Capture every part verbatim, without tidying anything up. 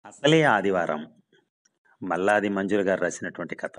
అసలే ఆదివారం. మల్లాది మంజుల గారు రాసినటువంటి కథ.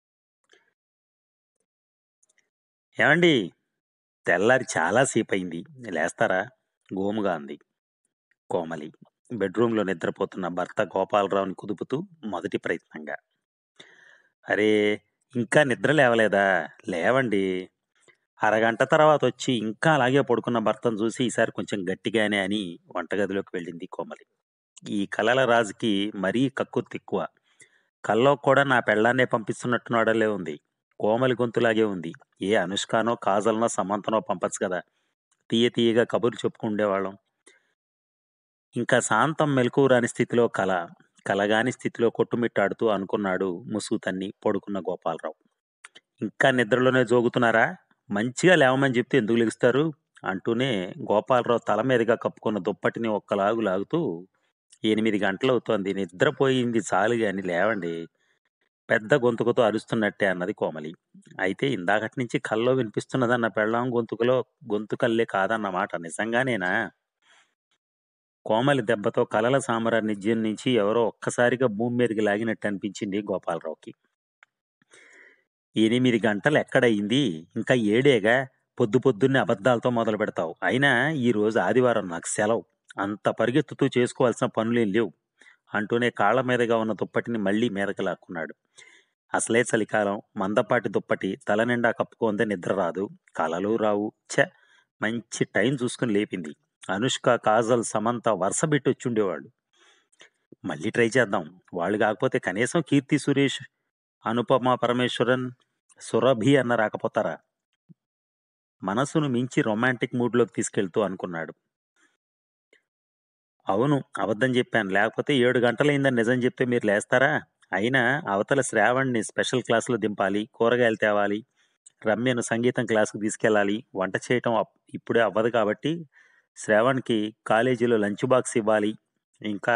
ఏమండి, తెల్లారి చాలా సేపయింది. లేస్తారా? గోముగా అంది కోమలి. బెడ్రూంలో నిద్రపోతున్న భర్త గోపాలరావుని కుదుపుతూ మొదటి ప్రయత్నంగా. అరే, ఇంకా నిద్ర లేవలేదా? లేవండి. అరగంట తర్వాత వచ్చి ఇంకా అలాగే పడుకున్న భర్తను చూసి ఈసారి కొంచెం గట్టిగానే అని వంటగదిలోకి వెళ్ళింది కోమలి. ఈ కలల రాజుకి మరీ కక్కుర్తెక్కువ. కల్లో కూడా నా పెళ్ళాన్నే పంపిస్తున్నట్టున్నాడలే ఉంది. కోమలి గొంతులాగే ఉంది. ఏ అనుష్కానో, కాజల్నో, సమంతనో పంపొచ్చు కదా! తీయ తీయగా కబుర్లు చెప్పుకుండేవాళ్ళం. ఇంకా శాంతం మెలకువ రాని స్థితిలో కల, కలగాని స్థితిలో కొట్టుమిట్టాడుతూ అనుకున్నాడు ముసుగు తన్ని పడుకున్న గోపాలరావు. ఇంకా నిద్రలోనే జోగుతున్నారా? మంచిగా లేవమని చెప్తే ఎందుకు లెగుస్తారు? అంటూనే గోపాలరావు తల మీదుగా కప్పుకున్న దుప్పటిని ఒక్కలాగు లాగుతూ, ఎనిమిది గంటలవుతోంది. నిద్రపోయింది చాలు గాని లేవండి. పెద్ద గొంతుకుతో అరుస్తున్నట్టే అన్నది కోమలి. అయితే ఇందాకట్నించి కల్లో వినిపిస్తున్నదన్న పెళ్ళాం గొంతుకులో గొంతుకల్లే కాదన్నమాట నిజంగానేనా? కోమలి దెబ్బతో కలల సామ్రాజ్యం నుంచి ఎవరో ఒక్కసారిగా భూమి మీదకి లాగినట్టు అనిపించింది గోపాలరావుకి. ఎనిమిది గంటలు ఎక్కడయింది? ఇంకా ఏడేగా. పొద్దు పొద్దున్నే అబద్ధాలతో మొదలు పెడతావు. అయినా ఈ రోజు ఆదివారం, నాకు సెలవు. అంత పరిగెత్తుతూ చేసుకోవాల్సిన పనులేం లేవు అంటూనే కాళ్ళ మీదగా ఉన్న దుప్పటిని మళ్ళీ మీదకి లాక్కున్నాడు. అసలే చలికాలం. మందపాటి దుప్పటి తల నిండా కప్పుకోందే నిద్ర రాదు. కలలు రావు. ఛ! మంచి టైం చూసుకుని లేపింది. అనుష్క, కాజల్, సమంత వరుస పెట్టి వచ్చుండేవాళ్ళు. మళ్ళీ ట్రై చేద్దాం. వాళ్ళు కాకపోతే కనీసం కీర్తి సురేష్, అనుపమ పరమేశ్వరన్, సురభి అన్న రాకపోతారా? మనసును మించి రొమాంటిక్ మూడ్లోకి తీసుకెళ్తూ అనుకున్నాడు. అవును, అబద్ధం చెప్పాను. లేకపోతే ఏడు గంటలైందని నిజం చెప్తే మీరు లేస్తారా? అయినా అవతల శ్రావణ్ని స్పెషల్ క్లాసులో దింపాలి, కూరగాయలు తేవాలి, రమ్యను సంగీతం క్లాసుకు తీసుకెళ్ళాలి. వంట చేయటం అప్- ఇప్పుడే అవ్వదు కాబట్టి శ్రావణ్కి కాలేజీలో లంచ్ బాక్స్ ఇవ్వాలి. ఇంకా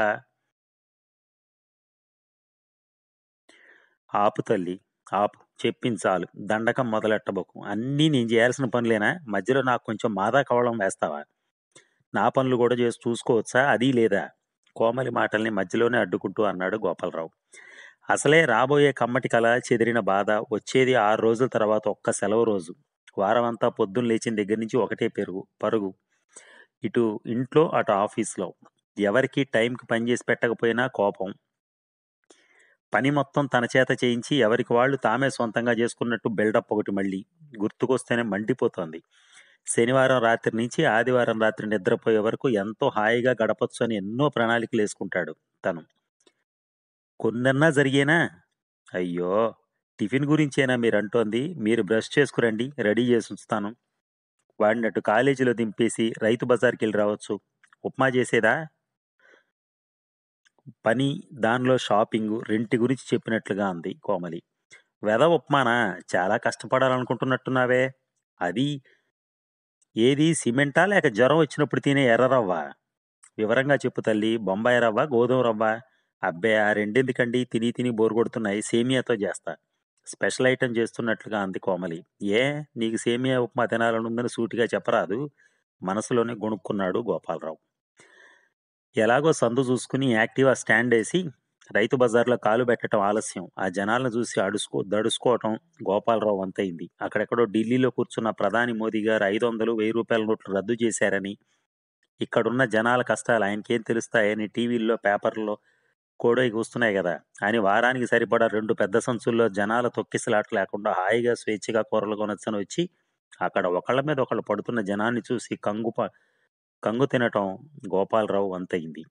ఆపు తల్లి, ఆపు. చెప్పింది చాలు. దండకం మొదలెట్టబోకు. అన్నీ నేను చేయాల్సిన పనులేనా? మధ్యలో నాకు కొంచెం మాదా కవళం వేస్తావా? నా పనులు కూడా చేసి చూసుకోవచ్చా? అది లేదా? కోమలి మాటల్ని మధ్యలోనే అడ్డుకుంటూ అన్నాడు గోపాలరావు. అసలే రాబోయే కమ్మటి కల, చెదిరిన బాధ. వచ్చేది ఆరు రోజుల తర్వాత ఒక్క సెలవు రోజు. వారమంతా పొద్దున్న లేచిన దగ్గర నుంచి ఒకటే పెరుగు పరుగు. ఇటు ఇంట్లో, అటు ఆఫీస్లో. ఎవరికి టైంకి పని చేసి పెట్టకపోయినా కోపం. పని మొత్తం తన చేత చేయించి ఎవరికి వాళ్ళు తామే సొంతంగా చేసుకున్నట్టు బిల్డప్ ఒకటి మళ్ళీ. గుర్తుకొస్తేనే మండిపోతోంది. శనివారం రాత్రి నుంచి ఆదివారం రాత్రి నిద్రపోయే వరకు ఎంతో హాయిగా గడపొచ్చు అని ఎన్నో ప్రణాళికలు వేసుకుంటాడు తను. కొన్నన్నా జరిగేనా? అయ్యో, టిఫిన్ గురించేనా మీరు అంటోంది? మీరు బ్రష్ చేసుకురండి, రెడీ చేసి ఉంచుతాను. వాడిని అటు కాలేజీలో దింపేసి రైతు బజార్కి వెళ్ళి రావచ్చు. ఉప్మా చేసేదా? పని, దానిలో షాపింగు, రెంటి గురించి చెప్పినట్లుగా అంది కోమలి. వెద ఉప్మానా? చాలా కష్టపడాలనుకుంటున్నట్టున్నావే. అది ఏది, సిమెంటా లేక జ్వరం వచ్చినప్పుడు తినే ఎర్ర రవ్వ? వివరంగా చెప్పు తల్లి. బొంబాయి రవ్వ, గోధుమ రవ్వ? అబ్బే, ఆ రెండెందుకండి? తిని తిని బోరు కొడుతున్నాయి. సేమియాతో చేస్తా. స్పెషల్ ఐటెం చేస్తున్నట్లుగా అంది కోమలి. ఏ, నీకు సేమియా ఉప్మా తినాలనుందని సూటిగా చెప్పరాదు? మనసులోనే గొణుక్కున్నాడు గోపాలరావు. ఎలాగో సందు చూసుకుని యాక్టివా స్టాండ్ వేసి రైతు బజార్లో కాలు పెట్టడం ఆలస్యం. ఆ జనాలను చూసి అడుసుకో దడుసుకోవటం గోపాలరావు వంతైంది. అక్కడెక్కడో ఢిల్లీలో కూర్చున్న ప్రధాని మోదీ గారు ఐదు వందలు వెయ్యి రూపాయల నోట్లు రద్దు చేశారని, ఇక్కడున్న జనాల కష్టాలు ఆయనకేం తెలుస్తాయని టీవీల్లో, పేపర్లో కోడైకి వస్తున్నాయి కదా అని వారానికి సరిపడా రెండు పెద్ద సంచుల్లో జనాల తొక్కిసలాట లేకుండా హాయిగా స్వేచ్ఛగా కూరలు కొనొచ్చని వచ్చి అక్కడ ఒకళ్ళ మీద ఒకళ్ళు పడుతున్న జనాన్ని చూసి కంగు ప- కంగు తినటం గోపాలరావు వంతయింది.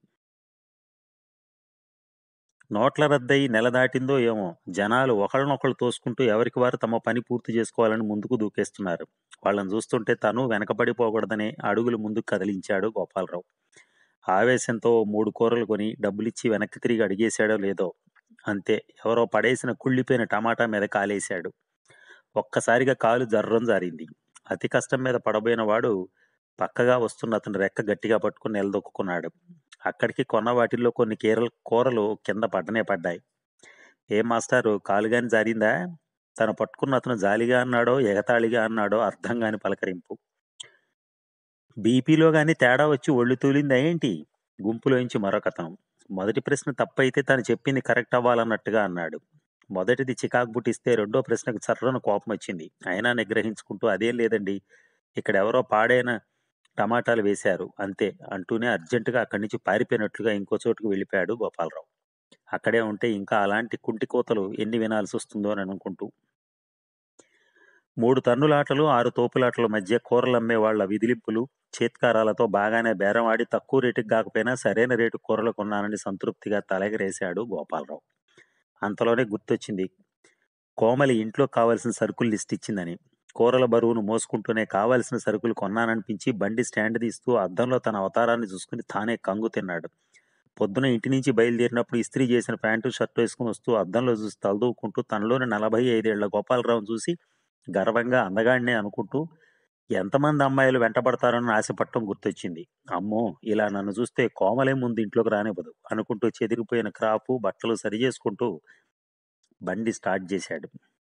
నోట్ల రద్దయి నెల దాటిందో ఏమో, జనాలు ఒకళ్ళనొకళ్ళు తోసుకుంటూ ఎవరికి వారు తమ పని పూర్తి చేసుకోవాలని ముందుకు దూకేస్తున్నారు. వాళ్ళని చూస్తుంటే తను వెనకబడిపోకూడదనే అడుగులు ముందుకు కదిలించాడు గోపాలరావు. ఆవేశంతో ఓ మూడు కూరలు కొని డబ్బులిచ్చి వెనక్కి తిరిగి అడిగేశాడో లేదో, అంతే. ఎవరో పడేసిన కుళ్ళిపోయిన టమాటా మీద కాలేశాడు. ఒక్కసారిగా కాలు జర్రం జారింది. అతి కష్టం మీద పడబోయిన వాడు పక్కగా వస్తున్న అతని రెక్క గట్టిగా పట్టుకుని నిలదొక్కున్నాడు. అక్కడికి కొన్న వాటిల్లో కొన్ని కీరలు కూరలు కింద పడ్డనే పడ్డాయి. ఏం మాస్టారు, కాలుగాని జారిందా? తను పట్టుకున్న అతను జాలిగా అన్నాడో ఎగతాళిగా అన్నాడో అర్థం కాని పలకరింపు. బీపీలో గాని తేడా వచ్చి ఒళ్ళు తూలిందా ఏంటి? గుంపులోంచి మరొకతను. మొదటి ప్రశ్న తప్పైతే తను చెప్పింది కరెక్ట్ అవ్వాలన్నట్టుగా అన్నాడు. మొదటిది చికాకు పుట్టిస్తే రెండో ప్రశ్నకు చర్రన కోపమొచ్చింది. అయినా నిగ్రహించుకుంటూ అదేం లేదండి. ఇక్కడెవరో పాడైన టమాటాలు వేశారు అంతే అంటూనే అర్జెంటుగా అక్కడి నుంచి పారిపోయినట్లుగా ఇంకో చోటుకు వెళ్ళిపోయాడు గోపాలరావు. అక్కడే ఉంటే ఇంకా అలాంటి కుంటి కూతలు ఎన్ని వినాల్సొస్తుందో అని అనుకుంటూ. మూడు తన్నులాటలు, ఆరు తోపులాటల మధ్య కూరలమ్మే వాళ్ల విదిలింపులు, చేత్కారాలతో బాగానే బేరమాడి తక్కువ రేటుకి కాకపోయినా సరైన రేటు కూరలు కొన్నానని సంతృప్తిగా తలెగరేశాడు గోపాలరావు. అంతలోనే గుర్తొచ్చింది కోమలి ఇంట్లో కావలసిన సరుకులు లిస్ట్ ఇచ్చిందని. కూరల బరువును మోసుకుంటూనే కావలసిన సరుకులు కొన్నాననిపించి బండి స్టాండ్ తీస్తూ అద్దంలో తన అవతారాన్ని చూసుకుని తానే కంగు తిన్నాడు. పొద్దున ఇంటి నుంచి బయలుదేరినప్పుడు ఇస్త్రీ చేసిన ప్యాంటు షర్టు వేసుకుని వస్తూ అద్దంలో చూసి తలదూకుంటూ తనలోని నలభై ఐదేళ్ల గోపాలరావును చూసి గర్వంగా అందగాడినే అనుకుంటూ ఎంతమంది అమ్మాయిలు వెంటబడతారని ఆశపడటం గుర్తొచ్చింది. అమ్మో, ఇలా నన్ను చూస్తే కోమలే ముందు ఇంట్లోకి రానివ్వదు అనుకుంటూ చెదిరిపోయిన క్రాపు బట్టలు సరిచేసుకుంటూ బండి స్టార్ట్ చేశాడు.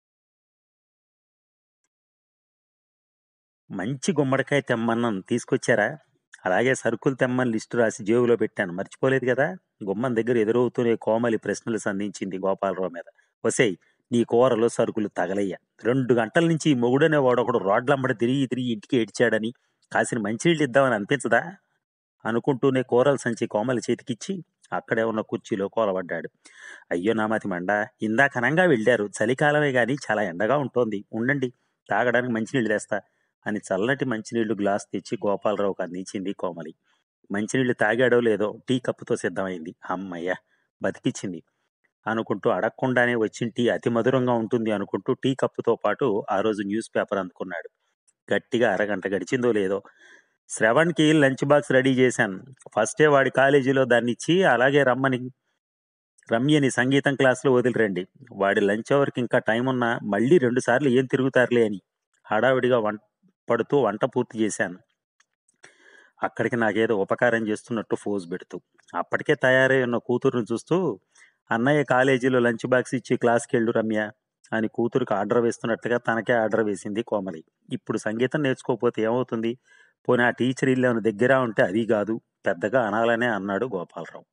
మంచి గుమ్మడికాయ తెమ్మన్నాను, తీసుకొచ్చారా? అలాగే సరుకులు తెమ్మని లిస్టు రాసి జేబులో పెట్టాను, మర్చిపోలేదు కదా? గుమ్మం దగ్గర ఎదురవుతూనే కోమలి ప్రశ్నలు సంధించింది గోపాలరావు మీద. ఒసేయ్, నీ కూరలో సరుకులు తగలయ్యా. రెండు గంటల నుంచి ఈ మొగుడనే వాడొకడు రోడ్లమ్మడి తిరిగి తిరిగి ఇంటికి ఏడ్చాడని కాసిన మంచినీళ్ళు ఇద్దామని అనిపించదా అనుకుంటూనే కూరల సంచి కోమలి చేతికిచ్చి అక్కడే ఉన్న కుర్చీలో కూలబడ్డాడు. అయ్యో నామతి మండ, ఇందాక అనంగా వెళ్ళారు, చలికాలమే గాని చాలా ఎండగా ఉంటోంది, ఉండండి తాగడానికి మంచినీళ్ళు తెస్తా అని చల్లటి మంచినీళ్లు గ్లాస్ తెచ్చి గోపాలరావుకు అందించింది కోమలి. మంచినీళ్లు తాగాడో లేదో టీ కప్పుతో సిద్ధమైంది. అమ్మయ్య, బతికిచ్చింది అనుకుంటూ అడగకుండానే వచ్చిన టీ అతి మధురంగా ఉంటుంది అనుకుంటూ టీ కప్పుతో పాటు ఆ రోజు న్యూస్ పేపర్ అందుకున్నాడు. గట్టిగా అరగంట గడిచిందో లేదో శ్రవణ్కి లంచ్ బాక్స్ రెడీ చేశాను. ఫస్టే వాడి కాలేజీలో దాన్ని ఇచ్చి అలాగే రమ్మని రమ్యని సంగీతం క్లాసులో వదిలిరండి. వాడి లంచ్ అవర్కి ఇంకా టైం ఉన్నా మళ్ళీ రెండు సార్లు ఏం తిరుగుతారులే అని హడావిడిగా వంట పడుతూ వంట పూర్తి చేశాను. అక్కడికి నాకేదో ఉపకారం చేస్తున్నట్టు ఫోజు పెడుతూ అప్పటికే తయారై ఉన్న కూతురును చూస్తూ అన్నయ్య కాలేజీలో లంచ్ బాక్స్ ఇచ్చి క్లాస్కి వెళ్ళు రమ్య అని కూతురికి ఆర్డర్ వేస్తున్నట్టుగా తనకే ఆర్డర్ వేసింది కోమలి. ఇప్పుడు సంగీతం నేర్చుకోకపోతే ఏమవుతుంది? పోనీ ఆ టీచర్ ఇల్లు దగ్గర ఉంటే అది కాదు, పెద్దగా అనాలనే అన్నాడు గోపాలరావు.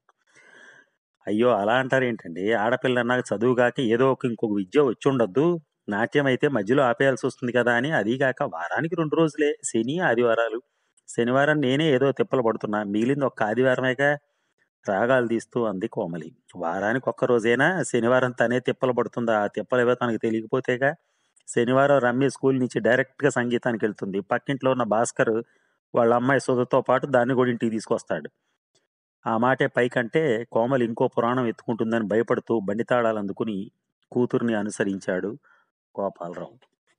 అయ్యో, అలా అంటారేంటండి? ఆడపిల్ల అన్నాక చదువుగాక ఏదో ఒక ఇంకొక విద్య వచ్చి ఉండొద్దు. నాట్యం అయితే మధ్యలో ఆపేయాల్సి వస్తుంది కదా అని. అదీగాక వారానికి రెండు రోజులే, శని ఆదివారాలు. శనివారం నేనే ఏదో తిప్పలు పడుతున్నా, మిగిలింది ఒక్క ఆదివారమేగా రాగాలు తీస్తూ అంది కోమలి. వారానికి ఒక్క రోజైనా శనివారం తనే తిప్పలు పడుతుందా? ఆ తిప్పలేవో తనకు తెలియకపోతేగా. శనివారం రమ్య స్కూల్ నుంచి డైరెక్ట్గా సంగీతానికి వెళ్తుంది. పక్కింట్లో ఉన్న భాస్కర్ వాళ్ళ అమ్మాయి సుధతో పాటు దాన్ని కూడా ఇంటికి తీసుకొస్తాడు. ఆ మాటే పైకంటే కోమలి ఇంకో పురాణం ఎత్తుకుంటుందని భయపడుతూ బండి తాళాలు అందుకుని కూతుర్ని అనుసరించాడు గోపాలరావు.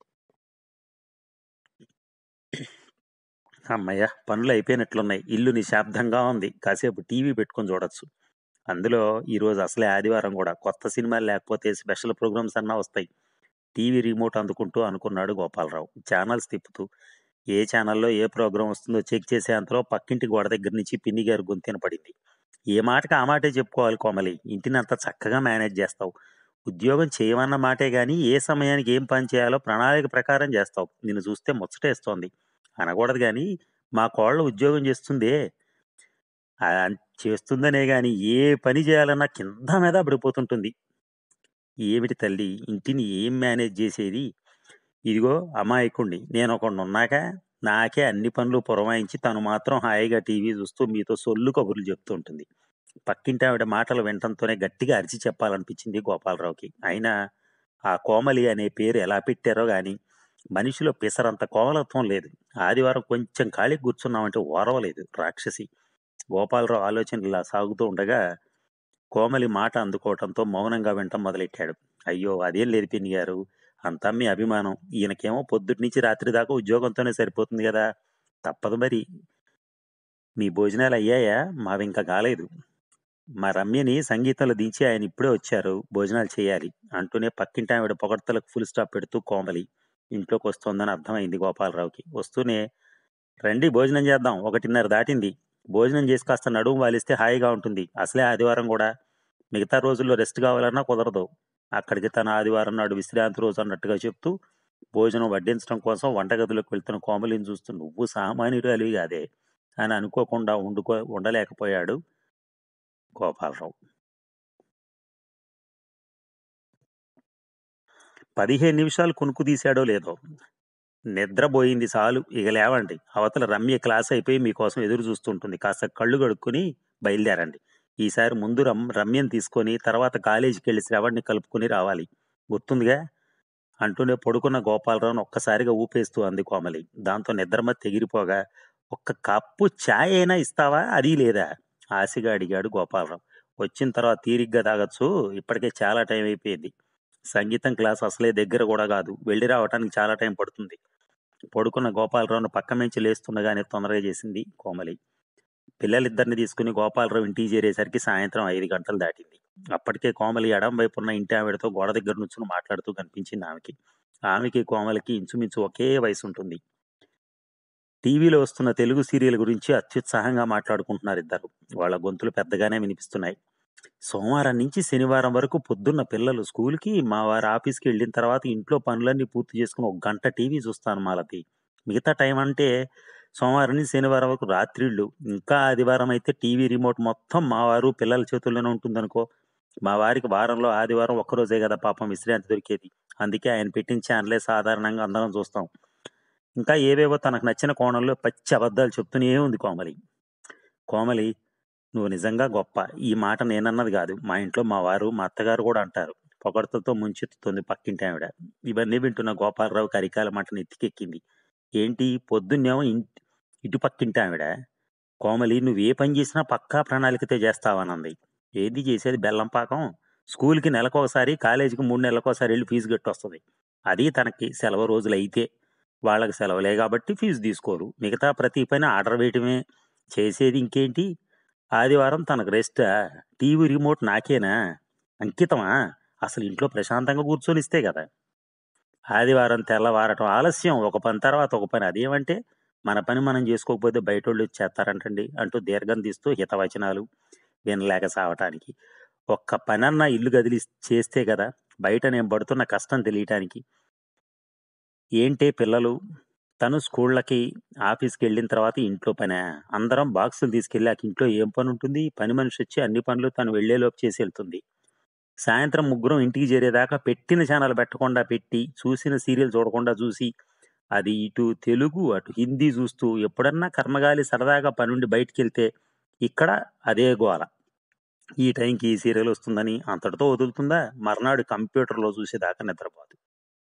అమ్మయ్య, పనులు అయిపోయినట్లున్నాయి. ఇల్లు నిశ్శబ్దంగా ఉంది. కాసేపు టీవీ పెట్టుకొని చూడొచ్చు. అందులో ఈరోజు అసలే ఆదివారం కూడా. కొత్త సినిమాలు లేకపోతే స్పెషల్ ప్రోగ్రామ్స్ అన్నా వస్తాయి. టీవీ రిమోట్ అందుకుంటూ అనుకున్నాడు గోపాలరావు. ఛానల్స్ తిప్పుతూ ఏ ఛానల్లో ఏ ప్రోగ్రాం వస్తుందో చెక్ చేసే అంతలో పక్కింటి గోడ దగ్గర నుంచి పిన్ని గారు గొంతెన పడింది. ఏ మాటకి ఆ మాటే చెప్పుకోవాలి కోమలి, ఇంటిని అంత చక్కగా మేనేజ్ చేస్తావు. ఉద్యోగం చేయమన్న మాటే గాని ఏ సమయానికి ఏం పని చేయాలో ప్రణాళిక ప్రకారం చేస్తావు. నిన్ను చూస్తే ముచ్చటేస్తోంది అనకూడదు గాని మా కోళ్ళ ఉద్యోగం చేస్తుందే ఆ చేస్తుందనే గాని ఏ పని చేయాలన్నా కింద మీద పడిపోతుంటుంది. ఏమిటి తల్లి, ఇంటిని ఏం మేనేజ్ చేసేది? ఇదిగో అమాయకుణ్ణి నేను ఒకడున్నాక నాకే అన్ని పనులు పురమాయించి తను మాత్రం హాయిగా టీవీ చూస్తూ మీతో సొల్లు కబుర్లు చెప్తూ ఉంటుంది. పక్కింటి ఆవిడ మాటలు వినటంతోనే గట్టిగా అరిచి చెప్పాలనిపించింది గోపాలరావుకి. అయినా ఆ కోమలి అనే పేరు ఎలా పెట్టారో గాని మనిషిలో పిసరంత కోమలత్వం లేదు. ఆదివారం కొంచెం ఖాళీ కూర్చున్నామంటే ఓరవలేదు రాక్షసి. గోపాలరావు ఆలోచనలు ఇలా సాగుతూ ఉండగా కోమలి మాట అందుకోవటంతో మౌనంగా వినటం మొదలెట్టాడు. అయ్యో, అదేం లేదు పిన్ని గారు, అంతా మీ అభిమానం. ఈయనకేమో పొద్దుటి నుంచి రాత్రి దాకా ఉద్యోగంతోనే సరిపోతుంది కదా, తప్పదు మరి. మీ భోజనాలు అయ్యాయా? మావి ఇంకా కాలేదు. మా రమ్యని సంగీతంలో దించి ఆయన ఇప్పుడే వచ్చారు, భోజనాలు చేయాలి అంటూనే పక్కింటి ఆవిడ పొగడ్తలకు ఫుల్ స్టాప్ పెడుతూ కోమలి ఇంట్లోకి వస్తోందని అర్థమైంది గోపాలరావుకి. వస్తూనే రండి భోజనం చేద్దాం, ఒకటిన్నర దాటింది. భోజనం చేసి కాస్త నడుము వాలిస్తే హాయిగా ఉంటుంది. అసలే ఆదివారం కూడా, మిగతా రోజుల్లో రెస్ట్ కావాలన్నా కుదరదు. అక్కడికి తన ఆదివారం నాడు విశ్రాంతి రోజు అన్నట్టుగా చెప్తూ భోజనం వడ్డించడం కోసం వంటగదిలోకి వెళ్తున్న కోమలిని చూస్తూ నువ్వు సామాన్యురాలివి కాదే అని అనుకోకుండా ఉండుకో ఉండలేకపోయాడు గోపాలరావు. పదిహేను నిమిషాలు కునుకు తీశాడో లేదో, నిద్రబోయింది చాలు ఇక లేవండి. అవతల రమ్య క్లాస్ అయిపోయి మీకోసం ఎదురు చూస్తుంటుంది. కాస్త కళ్ళు కడుక్కొని బయలుదేరండి. ఈసారి ముందు రమ్ రమ్యని తీసుకొని తర్వాత కాలేజీకెళ్ళి శ్రవణ్ణి కలుపుకొని రావాలి. గుర్తుందిగా? అంటూనే పడుకున్న గోపాలరావును ఒక్కసారిగా ఊపేస్తూ అంది కోమలి. దాంతో నిద్రమత్తు ఎగిరిపోగా, ఒక్క కప్పు చాయ్ అయినా ఇస్తావా? అదీ లేదా? ఆశగా అడిగాడు గోపాలరావు. వచ్చిన తర్వాత తీరిగ్గా తాగొచ్చు. ఇప్పటికే చాలా టైం అయిపోయింది. సంగీతం క్లాస్ అసలే దగ్గర కూడా కాదు. వెళ్ళి రావటానికి చాలా టైం పడుతుంది. పడుకున్న గోపాలరావును పక్క నుంచి లేస్తుండగానే తొందరగా చేసింది కోమలి. పిల్లలిద్దరిని తీసుకుని గోపాలరావు ఇంటికి చేరేసరికి సాయంత్రం ఐదు గంటలు దాటింది. అప్పటికే కోమలి ఎడం వైపున్న ఇంటి ఆవిడతో గోడ దగ్గర నుంచుని మాట్లాడుతూ కనిపించింది ఆమెకి. ఆమెకి కోమలికి ఇంచుమించు ఒకే వయసు ఉంటుంది. టీవీలో వస్తున్న తెలుగు సీరియల్ గురించి అత్యుత్సాహంగా మాట్లాడుకుంటున్నారు ఇద్దరు. వాళ్ళ గొంతులు పెద్దగానే వినిపిస్తున్నాయి. సోమవారం నుంచి శనివారం వరకు పొద్దున్న పిల్లలు స్కూల్కి, మా వారి ఆఫీస్కి వెళ్ళిన తర్వాత ఇంట్లో పనులన్నీ పూర్తి చేసుకుని ఒక గంట టీవీ చూస్తాను మాలతి. మిగతా టైం అంటే సోమవారం నుంచి శనివారం వరకు రాత్రిళ్ళు, ఇంకా ఆదివారం అయితే టీవీ రిమోట్ మొత్తం మా వారు పిల్లల చేతుల్లోనే ఉంటుందనుకో. మా వారికి వారంలో ఆదివారం ఒక్కరోజే కదా పాపం విశ్రాంతి దొరికేది. అందుకే ఆయన పెట్టిన ఛానలే సాధారణంగా అందరం చూస్తాం. ఇంకా ఏవేవో తనకు నచ్చిన కోణంలో పచ్చి అబద్ధాలు చెప్తూనే ఉంది కోమలి. కోమలి, నువ్వు నిజంగా గొప్ప. ఈ మాట నేనన్నది కాదు. మా ఇంట్లో మా వారు, మా అత్తగారు కూడా అంటారు. పొగడ్తలతో ముంచెత్తుతుంది పక్కింటి ఆవిడ. ఇవన్నీ వింటున్న గోపాలరావుకి అరికాల మంట నెత్తికెక్కింది. ఏంటి పొద్దున్నేమో ఇంటి ఇటు పక్కింటి ఆవిడ, కోమలి నువ్వు ఏ పని చేసినా పక్కా ప్రణాళికతో చేస్తావనంది. ఏది చేసేది బెల్లం పాకం. స్కూల్కి నెలకోసారి, కాలేజీకి మూడు నెలలకోసారి వెళ్ళి ఫీజు కట్టొస్తుంది. అది తనకి సెలవు రోజులు అయితే. వాళ్ళకి సెలవులే కాబట్టి ఫీజు తీసుకోరు. మిగతా ప్రతి పని ఆర్డర్ వేయటమే. చేసేది ఇంకేంటి? ఆదివారం తనకు రెస్టా? TV remote నాకేనా? అంకితమా? అసలు ఇంట్లో ప్రశాంతంగా కూర్చొని ఇస్తే కదా. ఆదివారం తెల్లవారటం ఆలస్యం, ఒక పని తర్వాత ఒక పని. అదేమంటే మన పని మనం చేసుకోకపోతే బయటోళ్ళు వచ్చి చేస్తారంటండి అంటూ దీర్ఘం తీస్తూ హితవచనాలు వినలేక సావటానికి. ఒక్క పనన్నా ఇల్లు గదిలి చేస్తే కదా బయట నేను పడుతున్న కష్టం తెలియటానికి. ఏంటే పిల్లలు, తను స్కూళ్ళకి, ఆఫీస్కి వెళ్ళిన తర్వాత ఇంట్లో పనే. అందరం బాక్సులు తీసుకెళ్ళాక ఇంట్లో ఏం పని ఉంటుంది? పని మనిషి వచ్చి అన్ని పనులు తను వెళ్లేలోపు చేసి వెళ్తుంది. సాయంత్రం ముగ్గురం ఇంటికి చేరేదాకా పెట్టిన ఛానల్ పెట్టకుండా పెట్టి, చూసిన సీరియల్ చూడకుండా చూసి, అది ఇటు తెలుగు అటు హిందీ చూస్తూ ఎప్పుడన్నా కర్మగాలి సరదాగా పనుండి బయటికి వెళ్తే ఇక్కడ అదే గోల. ఈ టైంకి ఈ సీరియల్ వస్తుందని అంతటితో వదులుతుందా? మర్నాడు కంప్యూటర్లో చూసేదాకా నిద్రపోదు.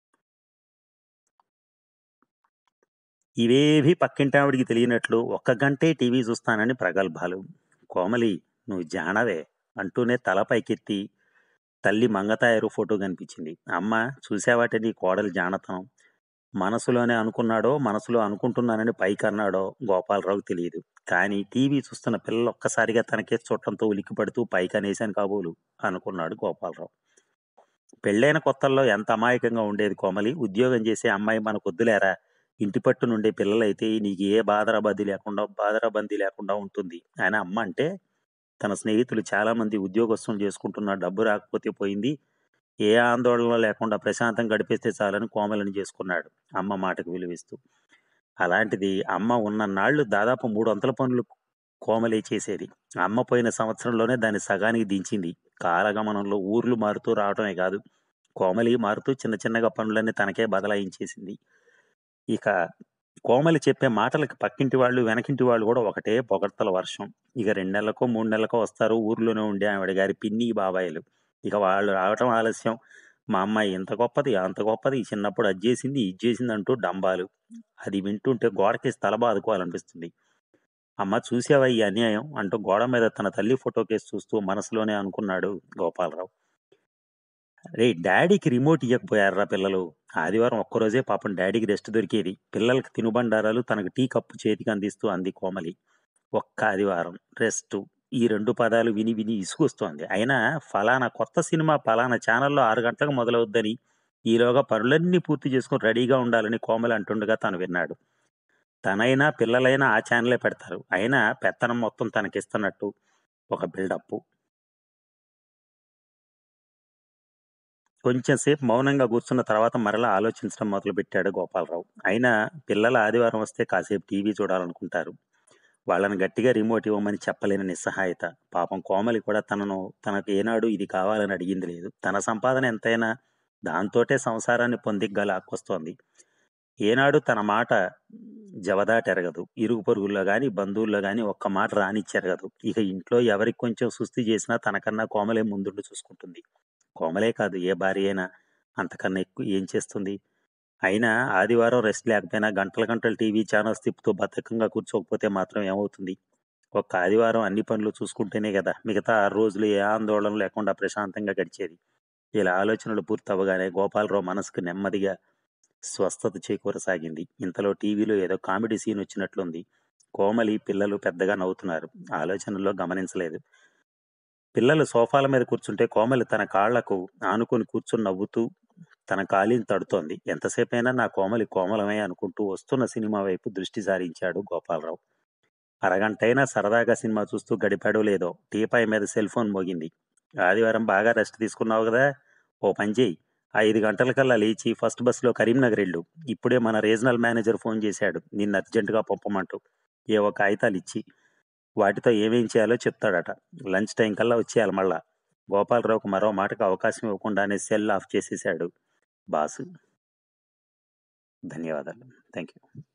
ఇవేవి పక్కింటావిడికి తెలియనట్లు ఒక్క గంటే టీవీ చూస్తానని ప్రగల్భాలు. కోమలి, నువ్వు జానవే అంటూనే తల పైకెత్తి తల్లి మంగతాయారు ఫోటో కనిపించింది. అమ్మ, చూసావాటే నీ కోడలి జానతనం. మనసులోనే అనుకున్నాడో, మనసులో అనుకుంటున్నానని పైకన్నాడో గోపాలరావుకి తెలియదు. కానీ టీవీ చూస్తున్న పిల్లలు ఒక్కసారిగా తనకే చుట్టంతో ఉలిక్కి పడుతూ పైకనేశాను కాబోలు అనుకున్నాడు గోపాలరావు. పెళ్ళైన కొత్తల్లో ఎంత అమాయకంగా ఉండేది కోమలి. ఉద్యోగం చేసే అమ్మాయి మనకొద్దులేరా, ఇంటి పట్టు నుండే పిల్లలైతే నీకు ఏ బాధరాబందీ లేకుండా బాధరాబందీ లేకుండా ఉంటుంది అని అమ్మ అంటే, తన స్నేహితులు చాలా మంది ఉద్యోగస్తులు చేసుకుంటున్న, డబ్బు రాకపోతే పోయింది, ఏ ఆందోళన లేకుండా ప్రశాంతం గడిపేస్తే చాలని కోమలిని చేసుకున్నాడు అమ్మ మాటకు విలువిస్తూ. అలాంటిది అమ్మ ఉన్నన్నాళ్ళు దాదాపు మూడు వందల పనులు కోమలి చేసేది. అమ్మ పోయిన సంవత్సరంలోనే దాన్ని సగానికి దించింది. కాలగమనంలో ఊర్లు మారుతూ రావటమే కాదు, కోమలి మారుతూ చిన్న చిన్నగా పనులన్నీ తనకే బదలాయించేసింది. ఇక కోమలి చెప్పే మాటలకి పక్కింటి వాళ్ళు, వెనకింటి వాళ్ళు కూడా ఒకటే పొగడ్తల వర్షం. ఇక రెండు నెలలకో మూడు నెలలకో వస్తారు ఊర్లోనే ఉండే ఆవిడ గారి పిన్ని బాబాయిలు. ఇక వాళ్ళు రావటం ఆలస్యం. మా అమ్మాయి ఇంత గొప్పది, అంత గొప్పది, చిన్నప్పుడు అది చేసింది, ఇది చేసింది అంటూ డంబాలు. అది వింటుంటే గోడకేసి తల బాదుకోవాలనిపిస్తుంది. అమ్మ, చూసావా ఈ అన్యాయం అంటూ గోడ మీద తన తల్లి ఫోటో కేసు చూస్తూ మనసులోనే అనుకున్నాడు గోపాలరావు. రే, డాడీకి రిమోట్ ఇవ్వకపోయారా పిల్లలు? ఆదివారం ఒక్కరోజే పాపం డాడీకి రెస్ట్ దొరికేది. పిల్లలకి తినుబండారాలు తనకు టీ కప్పు చేతికి అందిస్తూ అంది కోమలి. ఒక్క ఆదివారం రెస్టు, ఈ రెండు పదాలు విని విని ఇసుకొస్తోంది. అయినా ఫలానా కొత్త సినిమా ఫలానా ఛానల్లో ఆరు గంటలకు మొదలవుద్దని, ఈలోగా పనులన్నీ పూర్తి చేసుకుని రెడీగా ఉండాలని కోమలి అంటుండగా తను విన్నాడు. తనైనా పిల్లలైనా ఆ ఛానలే పెడతారు. అయినా పెత్తనం మొత్తం తనకిస్తున్నట్టు ఒక బిల్డప్. కొంచెం సేపు మౌనంగా కూర్చున్న తర్వాత మరలా ఆలోచించడం మొదలుపెట్టాడు గోపాలరావు. అయినా పిల్లల ఆదివారం వస్తే కాసేపు టీవీ చూడాలనుకుంటారు. వాళ్ళని గట్టిగా రిమోట్ ఇవ్వమని చెప్పలేని నిస్సహాయత. పాపం కోమలి కూడా తనను తనకు ఏనాడు ఇది కావాలని అడిగింది లేదు. తన సంపాదన ఎంతైనా దాంతోటే సంసారాన్ని పొందిగ్గా లాక్కొస్తోంది. ఏనాడు తన మాట జవదాటెరగదు. ఇరుగు పొరుగుల్లో గాని, బంధువుల్లో గాని ఒక్క మాట రానిచ్చెరగదు. ఇక ఇంట్లో ఎవరికి కొంచెం సుస్థి చేసినా తనకన్నా కోమలే ముందుండి చూసుకుంటుంది. కోమలే కాదు, ఏ భార్య అయినా అంతకన్నా ఎక్కువ ఏం చేస్తుంది? అయినా ఆదివారం రెస్ట్ లేకపోయినా గంటల గంటలు టీవీ ఛానల్స్ తిప్పుతూ బద్ధకంగా కూర్చోకపోతే మాత్రం ఏమవుతుంది? ఒక్క ఆదివారం అన్ని పనులు చూసుకుంటేనే కదా మిగతా ఆరు రోజులు ఏ ఆందోళన లేకుండా ప్రశాంతంగా గడిచేది. ఇలా ఆలోచనలు పూర్తవగానే గోపాలరావు మనసుకు నెమ్మదిగా స్వస్థత చేకూరసాగింది. ఇంతలో టీవీలో ఏదో కామెడీ సీన్ వచ్చినట్లుంది. కోమలి, పిల్లలు పెద్దగా నవ్వుతున్నారు. ఆలోచనల్లో గమనించలేదు. పిల్లలు సోఫాల మీద కూర్చుంటే కోమలి తన కాళ్లకు ఆనుకొని కూర్చుని నవ్వుతూ తన కాలిని తడుతోంది. ఎంతసేపైనా నా కోమలి కోమలమే అనుకుంటూ వస్తున్న సినిమా వైపు దృష్టి సారించాడు గోపాలరావు. అరగంటైనా సరదాగా సినిమా చూస్తూ గడిపాడో లేదో టీపాయ్ మీద సెల్ ఫోన్ మోగింది. ఆదివారం బాగా రెస్ట్ తీసుకున్నావు కదా, ఓ పని చేయి, ఐదు గంటలకల్లా లేచి ఫస్ట్ బస్సులో కరీంనగర్ వెళ్ళు. ఇప్పుడే మన రీజనల్ మేనేజర్ ఫోన్ చేశాడు నిన్ను అర్జెంటుగా పంపమంటూ. ఏవో కాగితాలు ఇచ్చి వాటితో ఏమేం చేయాలో చెప్తాడట. లంచ్ టైం కల్లా వచ్చేయాలి మళ్ళా. గోపాలరావుకు మరో మాటకు అవకాశం ఇవ్వకుండానే సెల్ ఆఫ్ చేసేశాడు బాసు. ధన్యవాదాలు. Thank you.